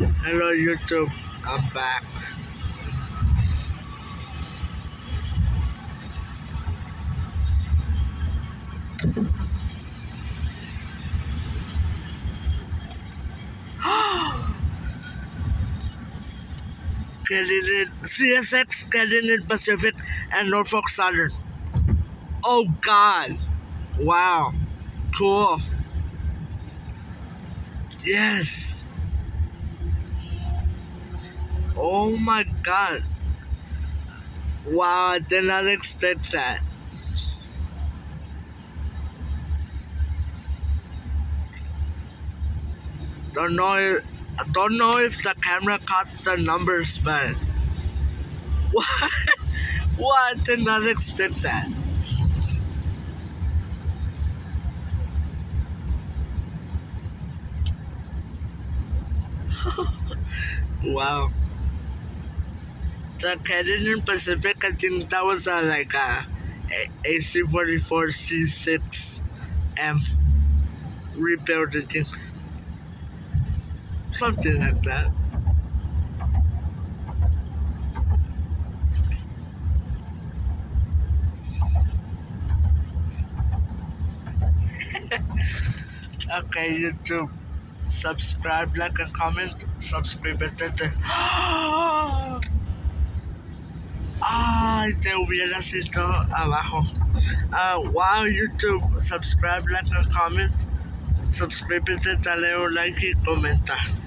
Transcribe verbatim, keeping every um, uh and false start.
Hello YouTube, I'm back. Canadian C S X, Canadian Pacific, and Norfolk Southern. Oh God! Wow! Cool. Yes. Oh my God! Wow! I did not expect that. Don't know. If, I don't know if the camera caught the numbers, but what? What? I did not expect that. Wow. The Canadian Pacific, I think that was uh, like a, a C forty-four C six M rebuild, I think. Something like that. Okay, YouTube. Subscribe, like, and comment. Subscribe, etc. Ah, te hubieras visto abajo. Uh, wow, YouTube. Subscribe, like, and comment. Suscríbete, dale un like y comenta.